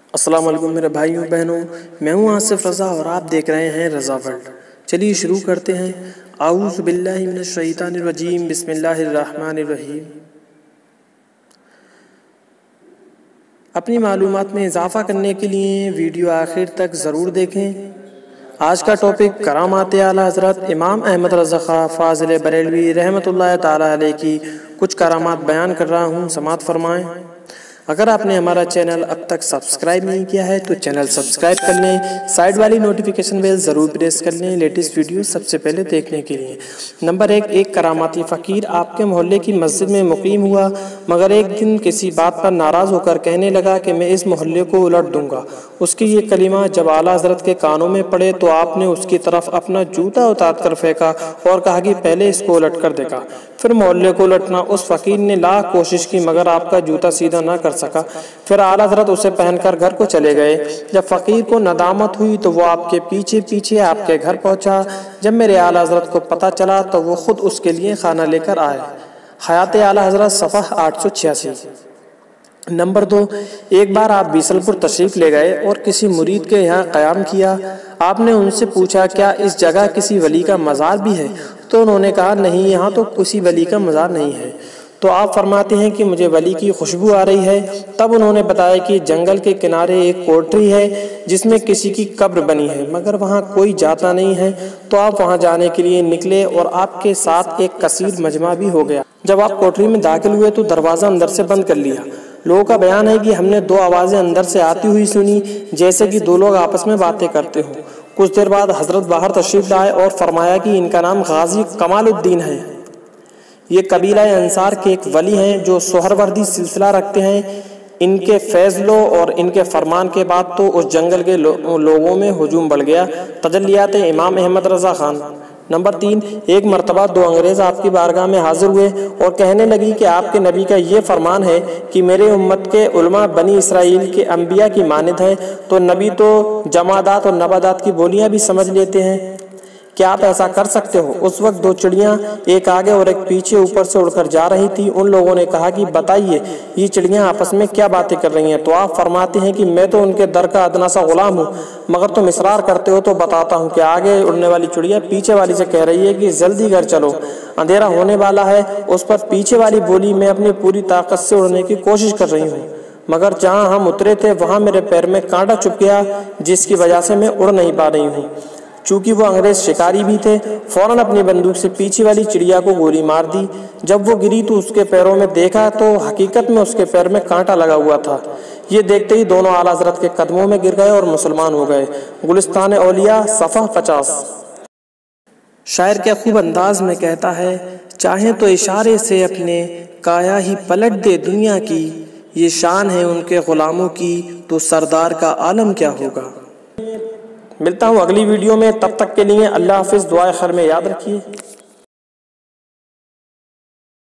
السلام علیکم میرے بھائیوں بہنوں، میں ہوں آصف رضا اور آپ دیکھ رہے ہیں رضا ورلڈ۔ چلیے شروع کرتے ہیں۔ اعوذ باللہ من الشیطان الرجیم، بسم اللہ الرحمن الرحیم۔ اپنی معلومات میں اضافہ کرنے کے لیے ویڈیو آخر تک ضرور دیکھیں۔ آج کا ٹاپک کرامات اعلیٰ حضرت امام احمد رضا خواہ فاضل بریلوی رحمۃ اللہ تعالیٰ علیہ کی کچھ کرامات بیان کر رہا ہوں، سماعت فرمائیں۔ اگر آپ نے ہمارا چینل اب تک سبسکرائب نہیں کیا ہے تو چینل سبسکرائب کر لیں، سائیڈ والی نوٹیفیکیشن بیل ضرور پریس کر لیں لیٹسٹ ویڈیو سب سے پہلے دیکھنے کے لیے۔ نمبر 1، ایک کراماتی فقیر آپ کے محلے کی مسجد میں مقیم ہوا، مگر ایک دن کسی بات پر ناراض ہو کر کہنے لگا کہ میں اس محلے کو الٹ دوں گا۔ اس کی یہ کلمہ جب اعلیٰ حضرت کے کانوں میں پڑے تو آپ نے اس کی طرف اپنا جوتا اتار کر پھینکا اور کہا کہ پہلے اس کو الٹ کر دیکھا۔ پھر محلے کو الٹنا اس فقیر نے لاکھ کوشش کی مگر آپ کا جوتا سیدھا نہ کر سکا۔ پھر اعلیٰ حضرت اسے پہن کر گھر کو چلے گئے۔ جب فقیر کو ندامت ہوئی تو وہ آپ کے پیچھے پیچھے آپ کے گھر پہنچا۔ جب میرے اعلیٰ حضرت کو پتہ چلا تو وہ خود اس کے لیے کھانا لے کر آئے۔ حیات اعلیٰ حضرت صفحہ 886۔ نمبر 2، ایک بار آپ بیسل پور تشریف لے گئے اور کسی مرید کے یہاں قیام کیا۔ آپ نے ان سے پوچھا کیا اس جگہ کسی ولی کا مزار بھی ہے؟ تو انہوں نے کہا نہیں، یہاں تو کسی ولی کا مزار نہیں ہے۔ تو آپ فرماتے ہیں کہ مجھے ولی کی خوشبو آ رہی ہے۔ تب انہوں نے بتایا کہ جنگل کے کنارے ایک کوٹری ہے جس میں کسی کی قبر بنی ہے مگر وہاں کوئی جاتا نہیں ہے۔ تو آپ وہاں جانے کے لیے نکلے اور آپ کے ساتھ ایک کثیر مجمع بھی ہو گیا۔ جب آپ کوٹری میں داخل ہوئے تو دروازہ اندر سے بند کر لیا۔ لوگوں کا بیان ہے کہ ہم نے 2 آوازیں اندر سے آتی ہوئی سنی جیسے کہ 2 لوگ آپس میں باتیں کرتے ہوں۔ کچھ دیر بعد حضرت باہر تشریف لائے اور فرمایا کہ ان کا نام غازی کمال الدین ہے۔ یہ قبیلہ انصار کے ایک ولی ہیں جو سہروردی سلسلہ رکھتے ہیں۔ ان کے فیض لو اور ان کے فرمان کے بعد تو اس جنگل کے لوگوں میں ہجوم بڑھ گیا۔ تجلیات امام احمد رضا خان۔ نمبر 3، ایک مرتبہ 2 انگریز آپ کی بارگاہ میں حاضر ہوئے اور کہنے لگی کہ آپ کے نبی کا یہ فرمان ہے کہ میرے امت کے علماء بنی اسرائیل کے انبیاء کی مانند ہیں، تو نبی تو جمادات اور نباتات کی بولیاں بھی سمجھ لیتے ہیں، کیا آپ ایسا کر سکتے ہو؟ اس وقت 2 چڑیاں ایک آگے اور ایک پیچھے اوپر سے اڑ کر جا رہی تھی۔ ان لوگوں نے کہا کہ بتائیے یہ چڑیاں آپس میں کیا باتیں کر رہی ہیں؟ تو آپ فرماتے ہیں کہ میں تو ان کے در کا ادنا سا غلام ہوں، مگر تم اصرار کرتے ہو تو بتاتا ہوں کہ آگے اڑنے والی چڑیا پیچھے والی سے کہہ رہی ہے کہ جلدی گھر چلو، اندھیرا ہونے والا ہے۔ اس پر پیچھے والی بولی میں اپنی پوری طاقت سے اڑنے کی کوشش کر رہی ہوں، مگر جہاں ہم اترے تھے وہاں میرے پیر میں کانٹا چبھ گیا جس کی وجہ سے میں اڑ نہیں پا رہی ہوں۔ چونکہ وہ انگریز شکاری بھی تھے، فوراً اپنی بندوق سے پیچھے والی چڑیا کو گولی مار دی۔ جب وہ گری تو اس کے پیروں میں دیکھا تو حقیقت میں اس کے پیر میں کانٹا لگا ہوا تھا۔ یہ دیکھتے ہی دونوں اعلیٰ حضرت کے قدموں میں گر گئے اور مسلمان ہو گئے۔ گلستان اولیاء صفحہ 50۔ شاعر کے خوب انداز میں کہتا ہے، چاہیں تو اشارے سے اپنے کایا ہی پلٹ دے دنیا کی، یہ شان ہے ان کے غلاموں کی تو سردار کا عالم کیا ہوگا۔ ملتا ہوں اگلی ویڈیو میں، تب تک کے لیے اللہ حافظ، دعائے خیر میں یاد رکھیے۔